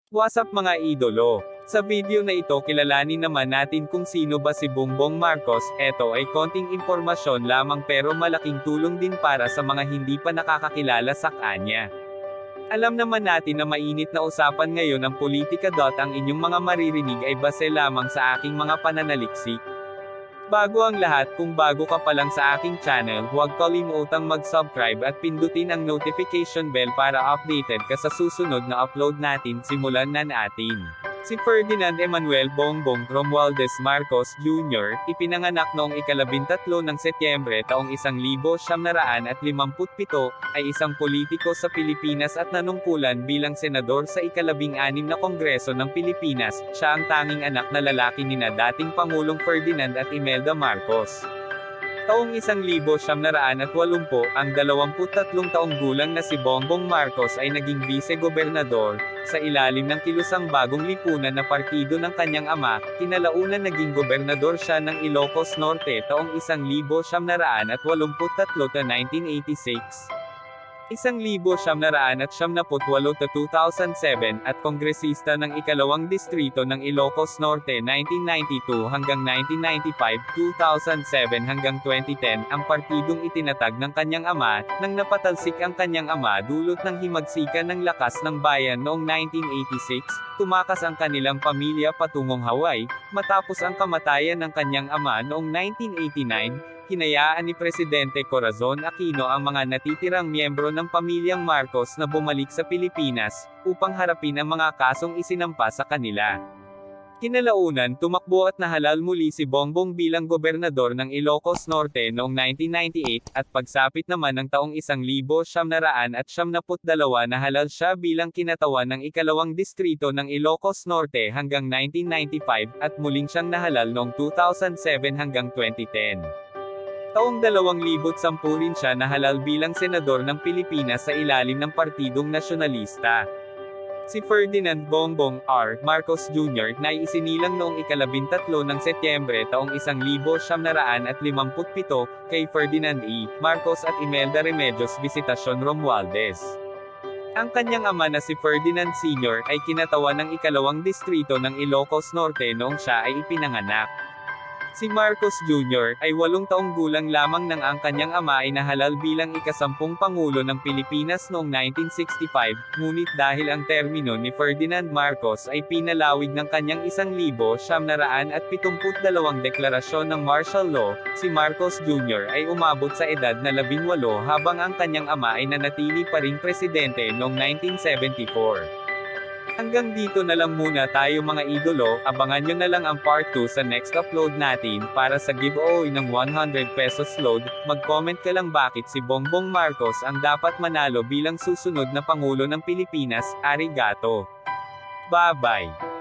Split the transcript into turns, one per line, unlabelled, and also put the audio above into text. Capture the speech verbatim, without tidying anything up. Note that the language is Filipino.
What's up mga idolo? Sa video na ito kilalanin naman natin kung sino ba si Bongbong Marcos. Ito ay konting impormasyon lamang pero malaking tulong din para sa mga hindi pa nakakakilala sa kanya. Alam naman natin na mainit na usapan ngayon ang politika. Ang inyong mga maririnig ay base lamang sa aking mga pananaliksik. Bago ang lahat, kung bago ka pa lang sa aking channel, huwag kalimutang mag-subscribe at pindutin ang notification bell para updated ka sa susunod na upload natin. Simulan na natin. Si Ferdinand Emmanuel Bongbong Romualdez Marcos Junior, ipinanganak noong ikalabintatlo ng Setyembre taong isang libo siyam na raan at limamput pito, ay isang politiko sa Pilipinas at nanungkulan bilang senador sa ikalabing-anim na Kongreso ng Pilipinas. Siya ang tanging anak na lalaki nina dating Pangulong Ferdinand at Imelda Marcos. Taong isang libo siyam na raan at walumpu, ang dalawamput tatlong taong gulang na si Bongbong Marcos ay naging vice-gobernador, sa ilalim ng kilusang bagong lipunan na partido ng kanyang ama. Kinalaunan naging gobernador siya ng Ilocos Norte taong isang libo siyam na raan at walumput tatlo ta nineteen eighty-six. Isang libo siyam na raan at siyamnaput walo ta two thousand seven, at kongresista ng ikalawang distrito ng Ilocos Norte nineteen ninety-two hanggang nineteen ninety-five, two thousand seven hanggang twenty ten, ang partidong itinatag ng kanyang ama. Nang napatalsik ang kanyang ama dulot ng himagsikan ng lakas ng bayan noong nineteen eighty-six, tumakas ang kanilang pamilya patungong Hawaii. Matapos ang kamatayan ng kanyang ama noong nineteen eighty-nine, hinayaan ni Presidente Corazon Aquino ang mga natitirang miyembro ng pamilyang Marcos na bumalik sa Pilipinas, upang harapin ang mga kasong isinampa sa kanila. Kinalaunan, tumakbo at nahalal muli si Bongbong bilang gobernador ng Ilocos Norte noong nineteen ninety-eight, at pagsapit naman ng taong isang libo siyam na raan at siyamnaput dalawa nahalal siya bilang kinatawan ng ikalawang distrito ng Ilocos Norte hanggang nineteen ninety-five, at muling siyang nahalal noong two thousand seven hanggang twenty ten. Taong dalawang libo't sampu rin siya nahalal bilang senador ng Pilipinas sa ilalim ng Partidong Nasyonalista. Si Ferdinand Bongbong R. Marcos Junior na isinilang noong ikalabintatlo ng Setyembre taong isang libo siyam na raan at limamput pito, kay Ferdinand E. Marcos at Imelda Remedios Visitacion Romualdez. Ang kanyang ama na si Ferdinand Senior ay kinatawan ng ikalawang distrito ng Ilocos Norte noong siya ay ipinanganak. Si Marcos Junior ay walong taong gulang lamang nang ang kanyang ama ay nahalal bilang ikasampung Pangulo ng Pilipinas noong nineteen sixty-five, ngunit dahil ang termino ni Ferdinand Marcos ay pinalawig ng kanyang isang libo siyam na raan at pitumput dalawang deklarasyon ng martial law, si Marcos Junior ay umabot sa edad na labinwalo habang ang kanyang ama ay nanatili pa ring presidente noong nineteen seventy-four. Hanggang dito na lang muna tayo mga idolo. Abangan nyo na lang ang part two sa next upload natin. Para sa giveaway ng one hundred pesos load, mag-comment ka lang bakit si Bongbong Marcos ang dapat manalo bilang susunod na Pangulo ng Pilipinas. Arigato. Bye-bye.